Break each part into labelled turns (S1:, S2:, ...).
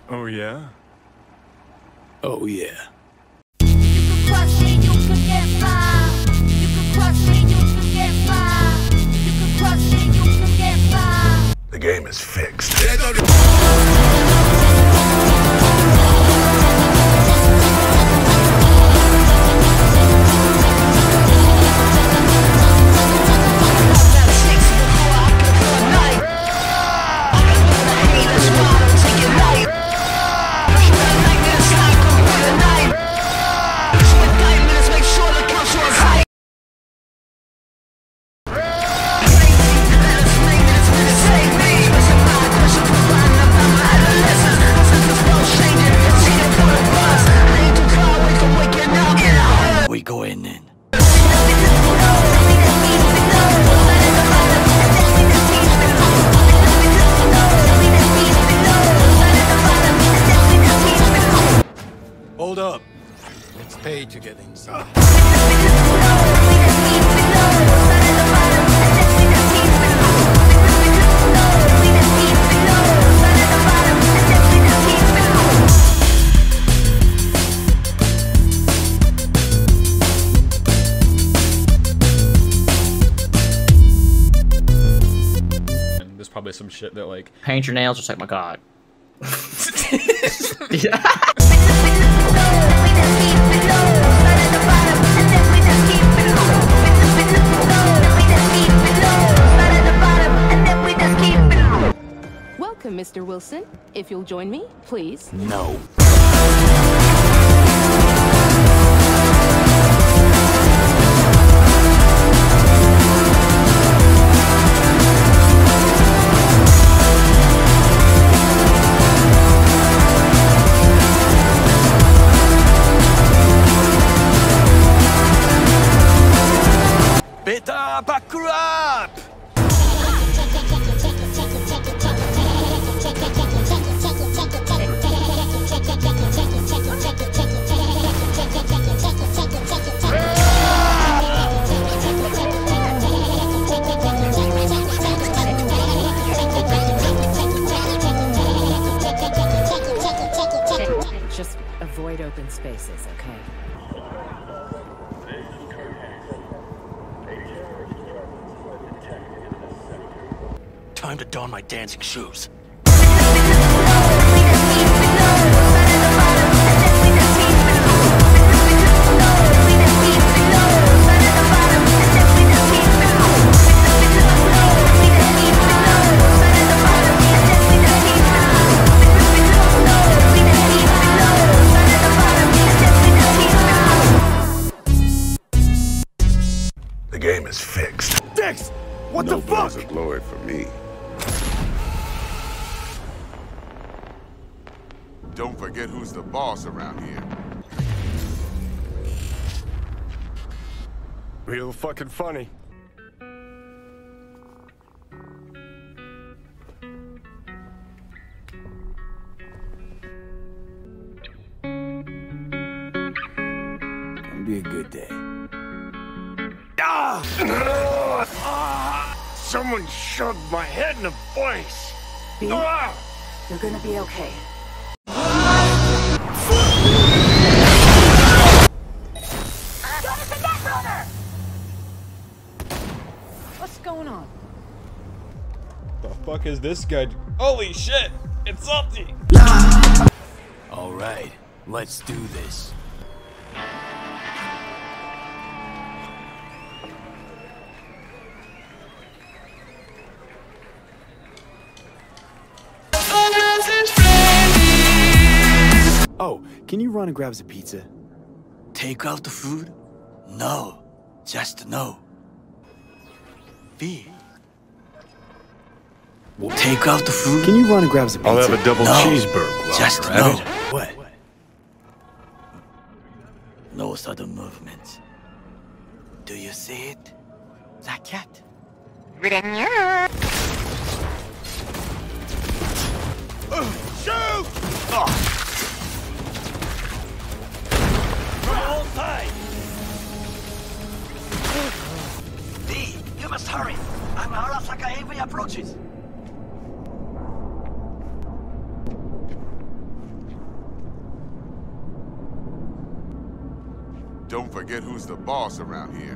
S1: Oh yeah?
S2: Oh yeah.
S3: You could crush me, you could get fly. You could crush me, you could get fly. You could crush me, you could get fly.
S2: The game is fixed. We go in then. Hold up. It's paid to get inside.
S4: There's probably some shit that like
S5: paint your nails, just like my god.
S6: Welcome, Mr. Wilson. If you'll join me, please.
S2: No. Better back up!
S6: Just avoid open spaces, okay?
S2: Time to don my dancing shoes. The game is fixed. Fixed? What the fuck?
S7: Nobody's a glory for me.
S8: Don't forget who's the boss around here.
S1: Real fucking funny.
S2: Gonna be a good day.
S1: Someone shoved my head in the face.
S6: You're gonna be okay. What's going on?
S4: the fuck is this guy? Holy shit! It's salty!
S2: Alright, let's do this.
S9: Oh, can you run and grab us a pizza?
S2: Take out the food? No. Just no. V. Take out the food?
S9: Can you run and grab us a pizza?
S1: I'll have a double cheeseburger.
S2: Just no. What? No sudden movements. Do you see it? The cat.
S1: Shoot!
S2: Roll tight! V, you must hurry. I'm Arasaka Avery approaches.
S8: Don't forget who's the boss around here.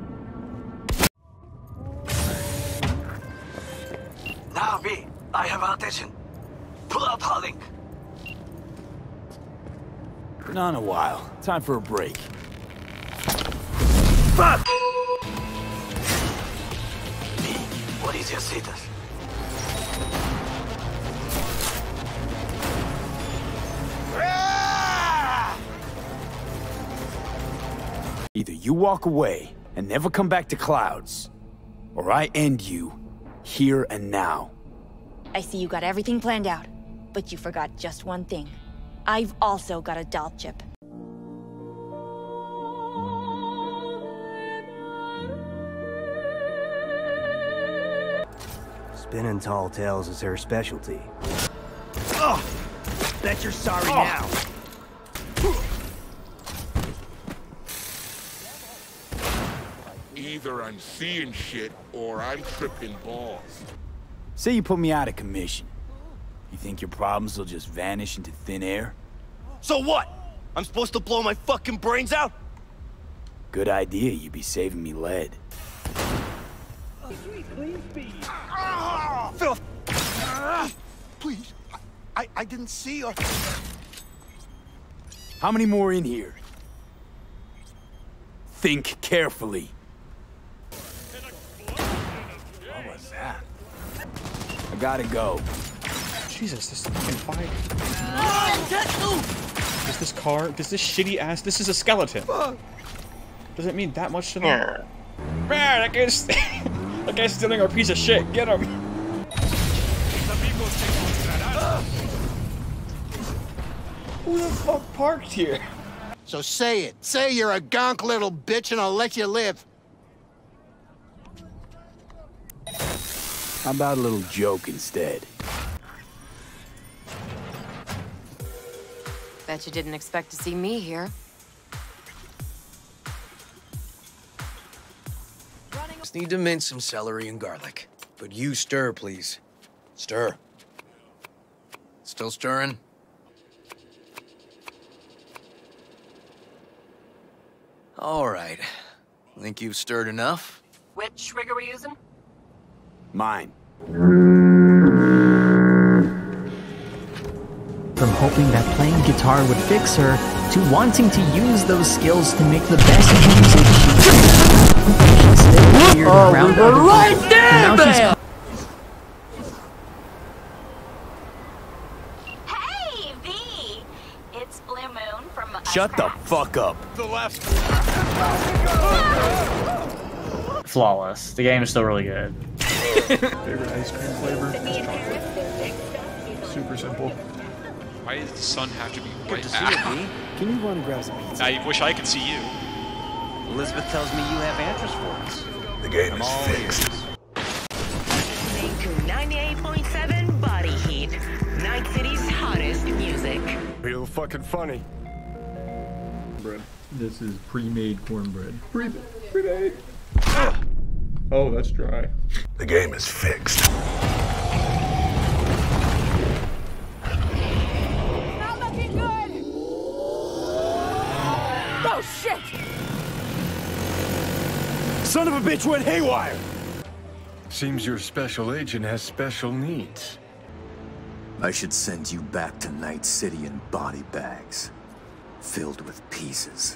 S2: Now, V, I have audition. Pull out Holling.
S9: Been on a while. Time for a break.
S2: Fuck! V, what is your status?
S9: Either you walk away and never come back to Clouds, or I end you here and now.
S5: I see you got everything planned out, but you forgot just one thing. I've also got a doll chip.
S7: Spinning tall tales is her specialty.
S1: Oh, bet you're sorry now.
S8: Either I'm seeing shit or I'm tripping balls.
S9: Say you put me out of commission. You think your problems will just vanish into thin air?
S1: So what? I'm supposed to blow my fucking brains out?
S9: Good idea, you'd be saving me lead.
S1: Phil! Please, I didn't see her.
S9: How many more in here? Think carefully. What was that? I gotta go.
S4: Jesus, this fucking fight. Does this shitty ass, this is a skeleton. Does it mean that much to them? Man, that guy's, that guy's stealing our piece of shit. Get him. Who the fuck parked here?
S1: So say it. Say you're a gonk little bitch and I'll let you live.
S9: How about a little joke instead?
S6: Bet you didn't expect to see me here.
S7: Just need to mince some celery and garlic. But you stir, please. Stir. Still stirring? All right. Think you've stirred enough?
S6: Which rig are we using?
S9: Mine.
S10: From hoping that playing guitar would fix her, to wanting to use those skills to make the best music she still weird around other people.
S2: Right there, man!
S5: Hey, V! It's Blue Moon from
S9: Shut the fuck up.
S1: The left.
S11: Flawless. The game is still really good.
S4: Favorite ice cream flavor? Super simple.
S12: Why does the sun have to be
S9: Good
S12: white?
S9: to see you, B. Can you run and grab some pizza?
S12: I wish I could see you.
S7: Elizabeth tells me you have answers for us.
S8: The game is fixed.
S6: 98.7 Body Heat. Night City's hottest music.
S1: Real fucking funny.
S4: Bread. This is pre-made cornbread. Pre-made. Oh, that's dry.
S8: The game is fixed.
S3: Not looking good! Oh, shit!
S9: Son of a bitch went haywire!
S1: Seems your special agent has special needs.
S2: I should send you back to Night City in body bags, filled with pieces.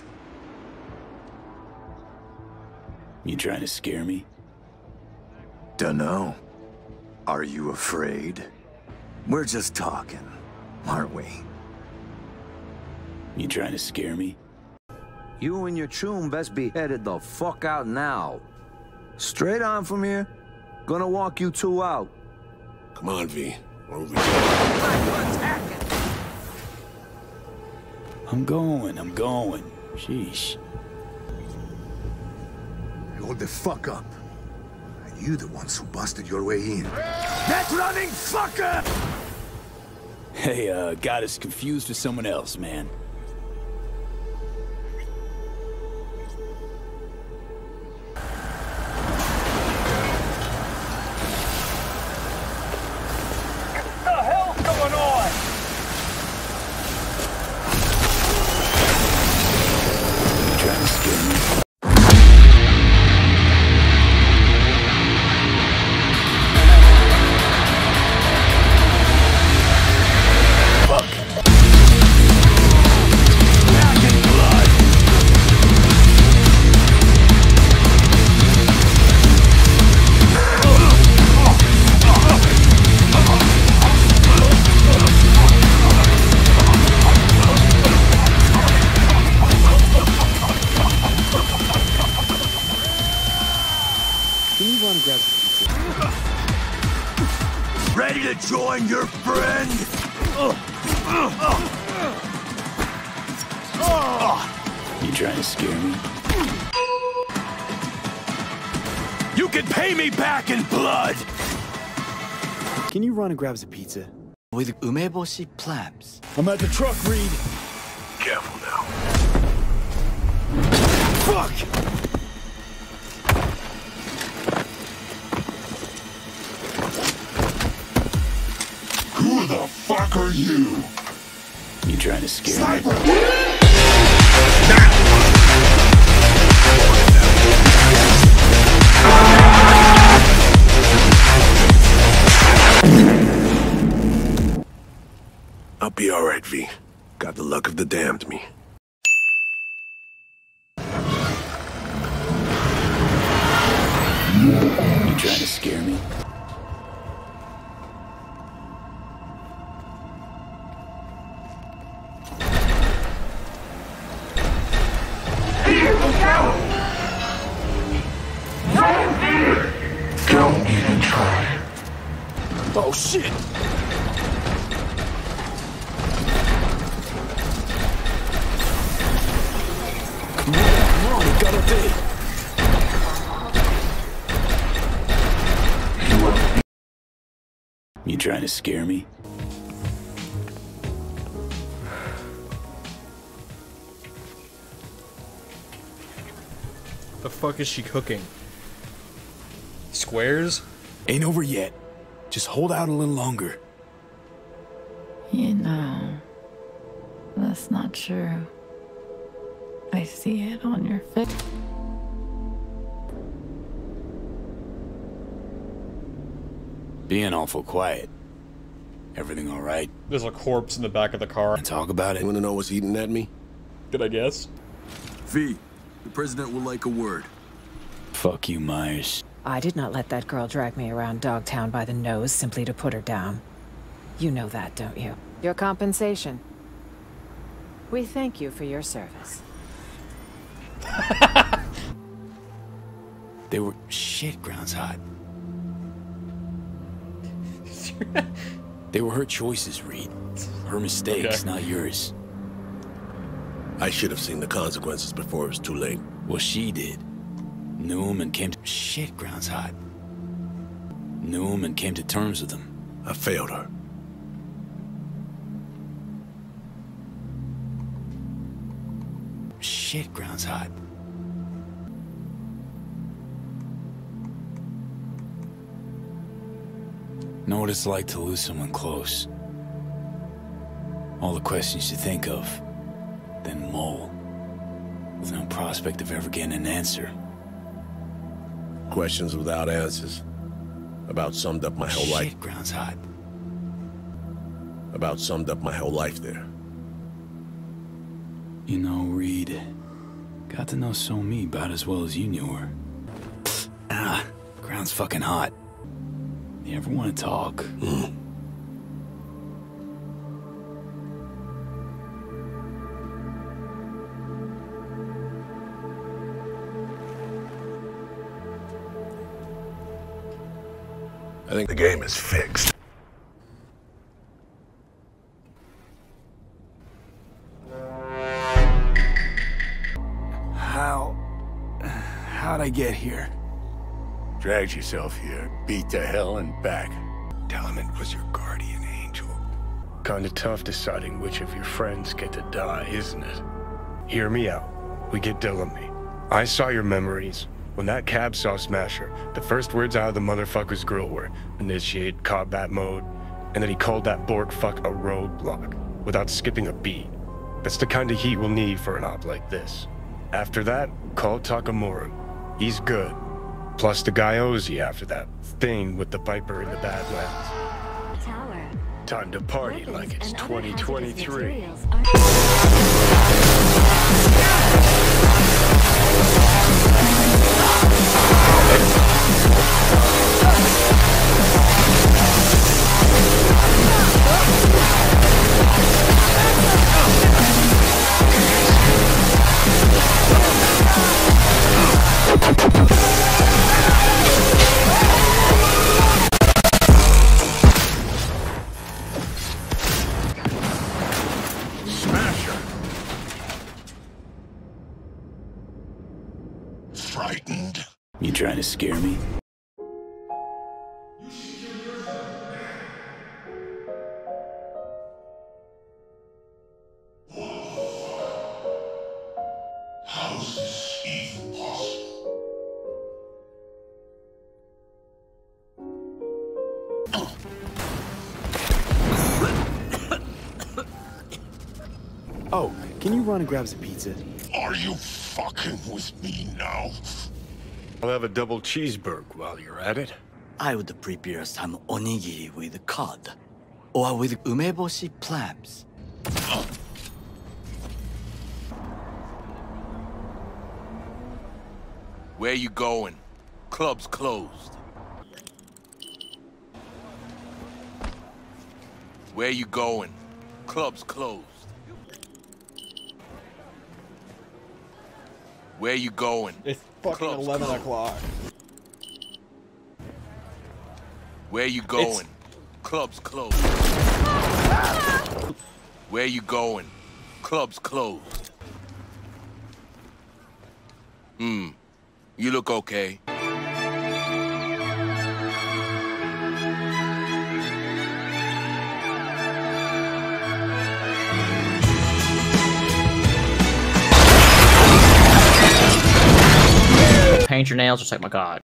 S9: You trying to scare me?
S2: Dunno. Are you afraid? We're just talking, aren't we?
S9: You trying to scare me?
S2: You and your chum best be headed the fuck out now. Straight on from here. Gonna walk you two out.
S8: Come on, V. We're over
S9: I'm going. Sheesh.
S2: Hold the fuck up. Are you the ones who busted your way in? That running fucker!
S9: Hey, got us confused with someone else, man.
S1: What the hell's going on?
S9: You trying to I'm your friend! You trying to scare me? You can pay me back in blood! Can you run and grab us a pizza?
S13: With umeboshi plums.
S9: I'm at the truck, Reed. Careful now. Fuck!
S8: Who the fuck are you?
S9: You trying to scare me?
S14: I'll be alright, V. Got the luck of the damned me.
S9: You trying to scare me?
S8: Don't even try.
S9: Oh shit! Come on, you gotta be. You trying to scare me?
S4: The fuck is she cooking? Squares?
S9: Ain't over yet. Just hold out a little longer.
S15: You know, that's not true. I see it on your face.
S9: Being awful quiet. Everything all right?
S4: There's a corpse in the back of the car.
S9: Talk about it.
S14: You wanna know what's eating at me?
S4: Did I guess?
S2: V, the president will like a word.
S9: Fuck you, Myers.
S16: I did not let that girl drag me around Dogtown by the nose simply to put her down. You know that, don't you? Your compensation. We thank you for your service.
S9: They were shit grounds hot. They were her choices, Reed. Her mistakes,
S14: Okay.
S9: not yours.
S14: I should have seen the consequences before it was too late.
S9: Well, she did. Knew him and came to... Shit, ground's hot. Knew him and came to terms with him.
S14: I failed her.
S9: Shit, ground's hot. Know what it's like to lose someone close. All the questions you think of, then mull, with no prospect of ever getting an answer.
S14: Questions without answers. About summed up my whole life.
S9: Shit, ground's hot.
S14: About summed up my whole life there.
S9: You know, Reed, got to know So-Mi about as well as you knew her. Ground's fucking hot. You ever want to talk?
S14: I think the game is fixed.
S9: How'd I get here?
S17: Dragged yourself here, beat to hell and back. Tell him it was your guardian angel.
S18: Kinda tough deciding which of your friends get to die, isn't it? Hear me out. We get Dillamy. I saw your memories. When that cab saw Smasher, the first words out of the motherfucker's grill were, initiate combat mode, and then he called that Borg fuck a roadblock, without skipping a beat. That's the kind of heat we'll need for an op like this. After that, call Takamura. He's good. Plus the guy Ozzy after that thing with the Viper in the Badlands.
S3: Tower.
S18: Time to party like it's 2023.
S9: You trying to scare me?
S8: How's this even possible?
S13: Oh, can you run and grab some pizza?
S8: Are you fucking with me now?
S18: I'll have a double cheeseburger while you're at it.
S13: I would prepare some onigiri with cod, or with umeboshi plums.
S1: Where you going? Club's closed. Where you going? Club's closed. Where you going?
S4: It's fucking
S1: Club's
S4: 11
S1: closed.
S4: o'clock.
S1: Where you going? Club's closed. Where you going? Club's closed. You look okay.
S11: Paint your nails just like my god.